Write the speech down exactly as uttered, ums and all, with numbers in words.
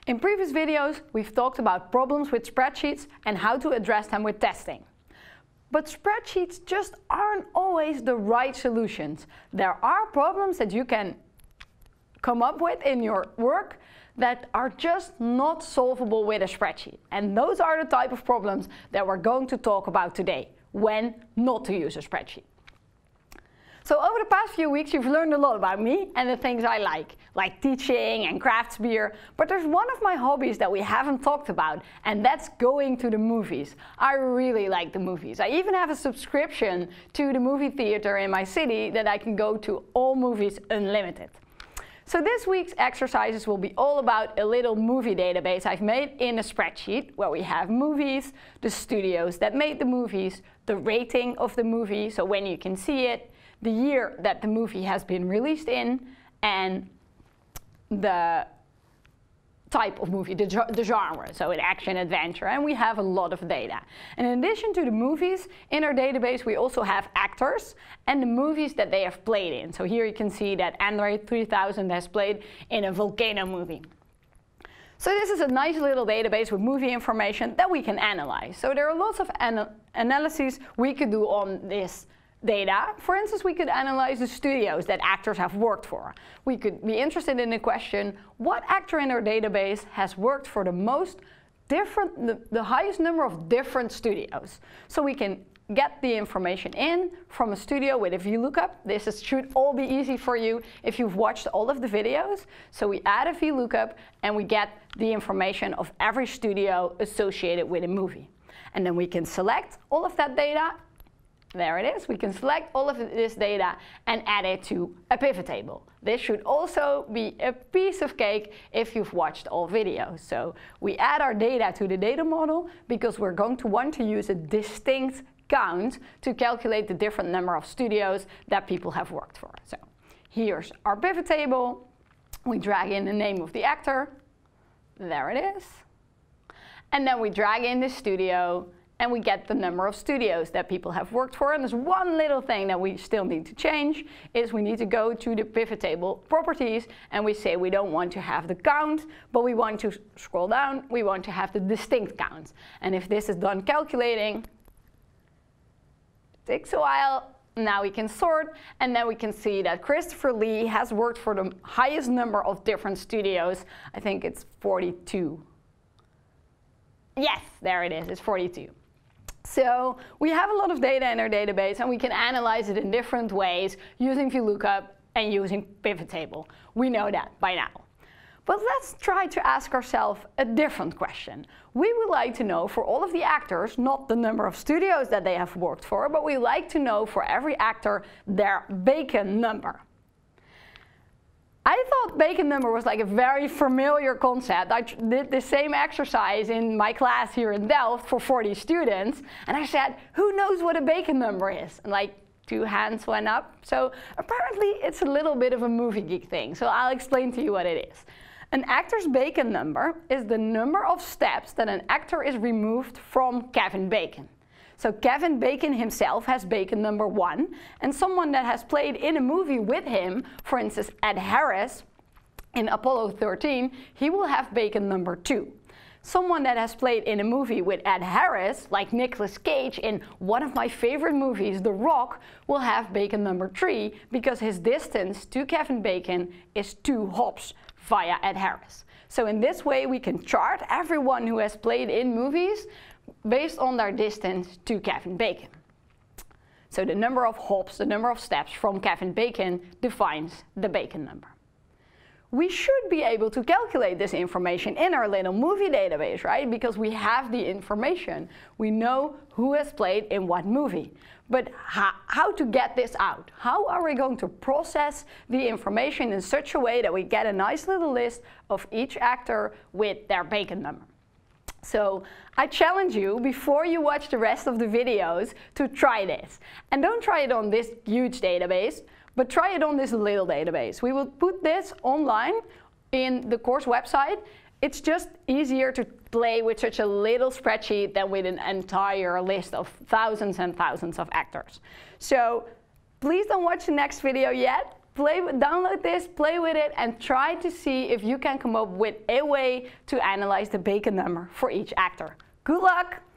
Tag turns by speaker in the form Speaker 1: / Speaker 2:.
Speaker 1: In previous videos, we've talked about problems with spreadsheets and how to address them with testing. But spreadsheets just aren't always the right solutions. There are problems that you can come up with in your work that are just not solvable with a spreadsheet. And those are the type of problems that we're going to talk about today, when not to use a spreadsheet. So over the past few weeks, you've learned a lot about me and the things I like, like teaching and crafts beer. But there's one of my hobbies that we haven't talked about, and that's going to the movies. I really like the movies. I even have a subscription to the movie theater in my city that I can go to all movies unlimited. So this week's exercises will be all about a little movie database I've made in a spreadsheet where we have movies, the studios that made the movies, the rating of the movie, so when you can see it, the year that the movie has been released in, and the type of movie, the, the genre, so an action adventure, and we have a lot of data. And in addition to the movies in our database, we also have actors and the movies that they have played in. So here you can see that Android three thousand has played in a volcano movie. So this is a nice little database with movie information that we can analyze. So there are lots of ana analyses we could do on this data. For instance, we could analyze the studios that actors have worked for. We could be interested in the question, what actor in our database has worked for the most different, the, the highest number of different studios? So we can get the information in from a studio with a VLOOKUP. This is, should all be easy for you if you've watched all of the videos. So we add a VLOOKUP and we get the information of every studio associated with a movie. And then we can select all of that data. There it is. We can select all of this data and add it to a pivot table. This should also be a piece of cake if you've watched all videos. So we add our data to the data model because we're going to want to use a distinct count to calculate the different number of studios that people have worked for. So here's our pivot table. We drag in the name of the actor. There it is. And then we drag in the studio, and we get the number of studios that people have worked for. And there's one little thing that we still need to change, is we need to go to the pivot table properties, and we say we don't want to have the count, but we want to scroll down, we want to have the distinct count. And if this is done calculating, it takes a while. Now we can sort, and then we can see that Christopher Lee has worked for the highest number of different studios. I think it's forty-two. Yes, there it is, it's forty-two. So we have a lot of data in our database, and we can analyze it in different ways using VLOOKUP and using pivot table. We know that by now. But let's try to ask ourselves a different question. We would like to know for all of the actors, not the number of studios that they have worked for, but we like to know for every actor their bacon number. I thought bacon number was like a very familiar concept. I did the same exercise in my class here in Delft for forty students, and I said, who knows what a bacon number is? And like two hands went up. So apparently it's a little bit of a movie geek thing, so I'll explain to you what it is. An actor's bacon number is the number of steps that an actor is removed from Kevin Bacon. So Kevin Bacon himself has bacon number one, and someone that has played in a movie with him, for instance Ed Harris in Apollo thirteen, he will have bacon number two. Someone that has played in a movie with Ed Harris, like Nicolas Cage in one of my favorite movies, The Rock, will have bacon number three because his distance to Kevin Bacon is two hops via Ed Harris. So in this way we can chart everyone who has played in movies based on their distance to Kevin Bacon. So the number of hops, the number of steps from Kevin Bacon defines the bacon number. We should be able to calculate this information in our little movie database, right? Because we have the information. We know who has played in what movie. But how, how to get this out? How are we going to process the information in such a way that we get a nice little list of each actor with their bacon number? So I challenge you, before you watch the rest of the videos, to try this. And don't try it on this huge database, but try it on this little database. We will put this online in the course website. It's just easier to play with such a little spreadsheet than with an entire list of thousands and thousands of actors. So please don't watch the next video yet. play, download this, play with it, and try to see if you can come up with a way to analyze the Bacon number for each actor. Good luck!